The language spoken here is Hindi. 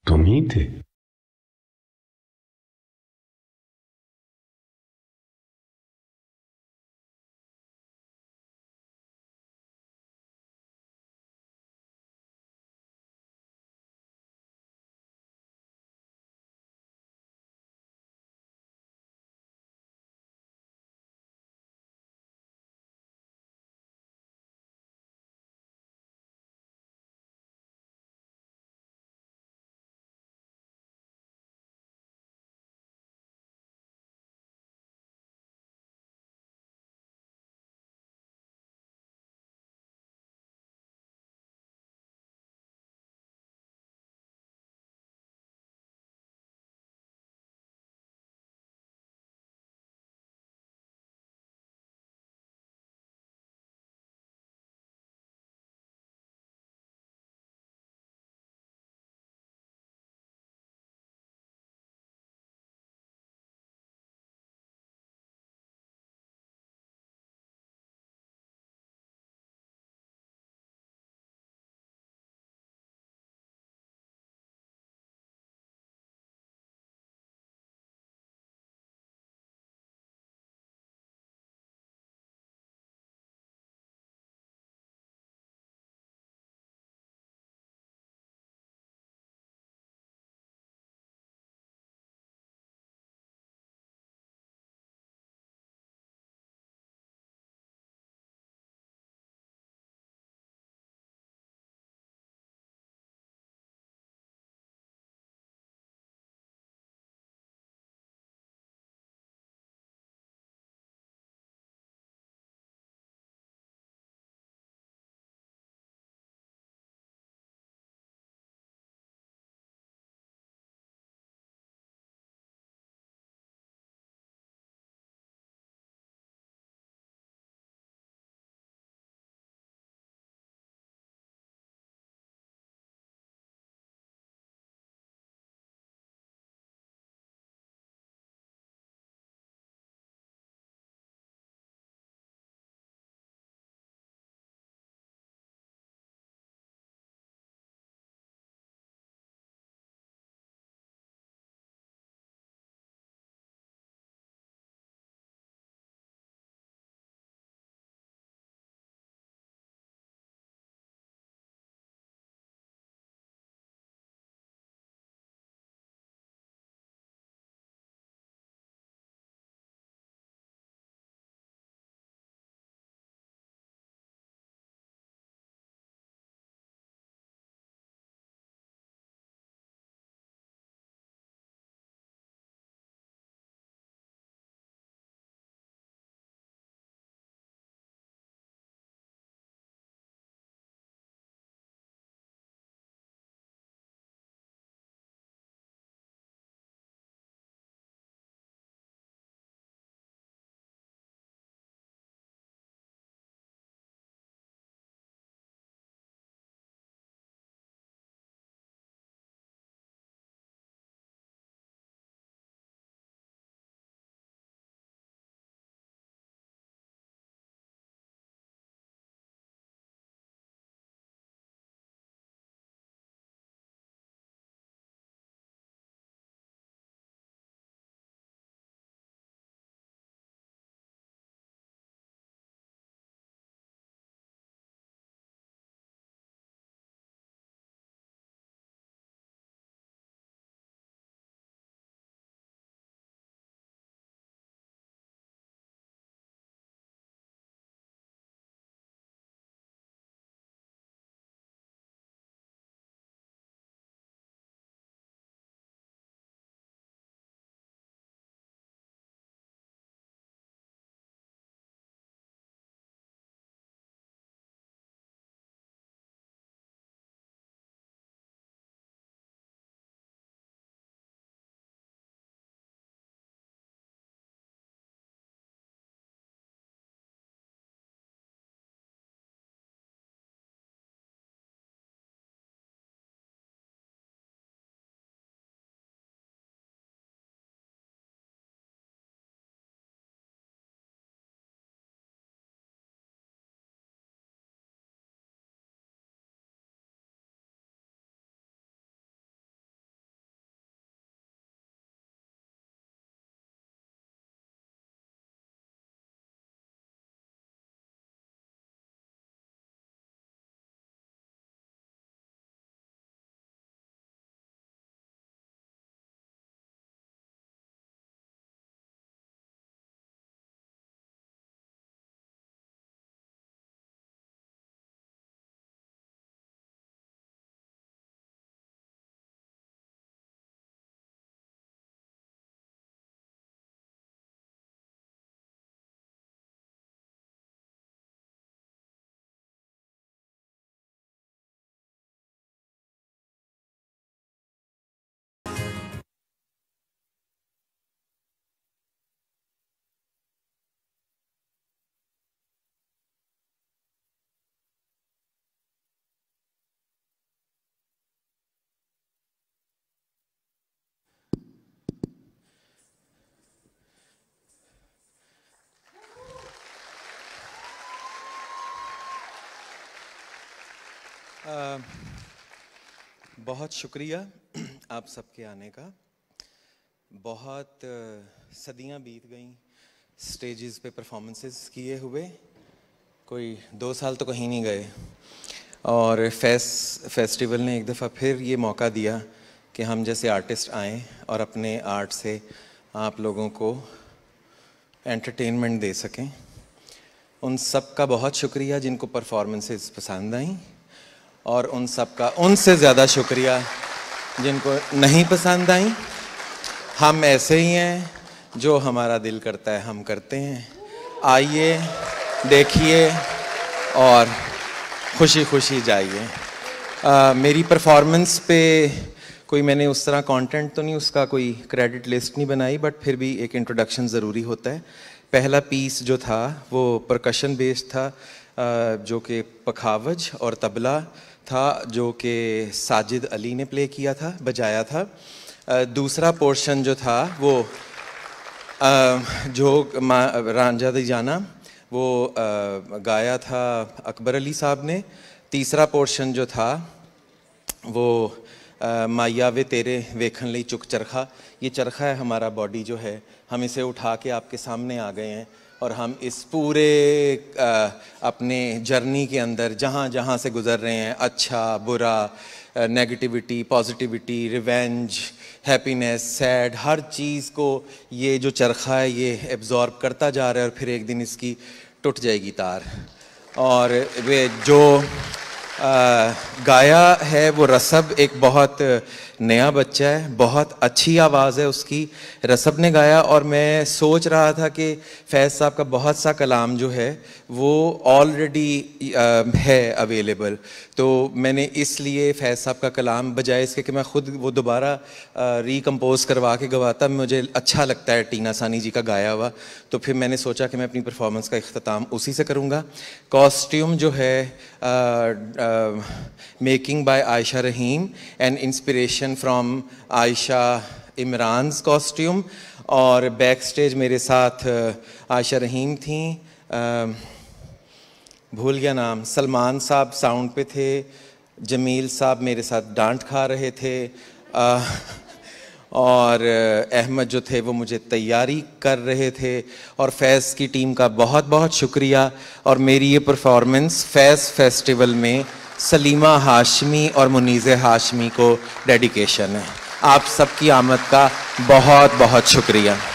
तुम ही थे। बहुत शुक्रिया आप सबके आने का। बहुत सदियां बीत गईं स्टेजेस पे परफॉर्मेंसेस किए हुए, कोई 2 साल तो कहीं नहीं गए, और फेस्टिवल ने एक दफ़ा फिर ये मौका दिया कि हम जैसे आर्टिस्ट आएँ और अपने आर्ट से आप लोगों को एंटरटेनमेंट दे सकें। उन सब का बहुत शुक्रिया जिनको परफॉर्मेंसेस पसंद आईं, और उन सब का उनसे ज़्यादा शुक्रिया जिनको नहीं पसंद आईं। हम ऐसे ही हैं, जो हमारा दिल करता है हम करते हैं। आइए, देखिए और खुशी खुशी जाइए। मेरी परफॉर्मेंस पे कोई मैंने उस तरह कंटेंट तो नहीं, उसका कोई क्रेडिट लिस्ट नहीं बनाई, बट फिर भी एक इंट्रोडक्शन ज़रूरी होता है। पहला पीस जो था वो परकशन बेस्ड था, जो कि पखावज और तबला था, जो कि साजिद अली ने प्ले किया था, बजाया था। दूसरा पोर्शन जो था वो जो रांझा दी जाना वो गाया था अकबर अली साहब ने। तीसरा पोर्शन जो था वो माया वे तेरे वेखन लई चुक चरखा। ये चरखा है हमारा बॉडी जो है, हम इसे उठा के आपके सामने आ गए हैं, और हम इस पूरे अपने जर्नी के अंदर जहाँ जहाँ से गुज़र रहे हैं, अच्छा बुरा, negativity, positivity, revenge, happiness, sad, हर चीज़ को ये जो चरखा है ये एब्जॉर्ब करता जा रहा है, और फिर एक दिन इसकी टूट जाएगी तार। और वे जो गाया है वो रसब एक बहुत नया बच्चा है, बहुत अच्छी आवाज़ है उसकी, रसब ने गाया। और मैं सोच रहा था कि फैज़ साहब का बहुत सा कलाम जो है वो ऑलरेडी है अवेलेबल, तो मैंने इसलिए फैज़ साहब का कलाम बजाय इसके कि मैं ख़ुद वो दोबारा रिकम्पोज करवा के गवाता, मुझे अच्छा लगता है टीना सानी जी का गाया हुआ, तो फिर मैंने सोचा कि मैं अपनी परफॉर्मेंस का इख्तिताम उसी से करूँगा। कॉस्ट्यूम जो है making by Ayesha Rahim and inspiration from Ayesha Imran's costume, और बैक स्टेज मेरे साथ आयशा रहीम थी, भूल गया नाम, सलमान साहब साउंड पे थे, जमील साहब मेरे साथ डांट खा रहे थे, और अहमद जो थे वो मुझे तैयारी कर रहे थे, और फैज़ की टीम का बहुत बहुत शुक्रिया। और मेरी ये परफॉर्मेंस फैज़ फेस्टिवल में सलीमा हाशमी और मुनीज़े हाशमी को डेडिकेशन है। आप सबकी आमद का बहुत बहुत शुक्रिया।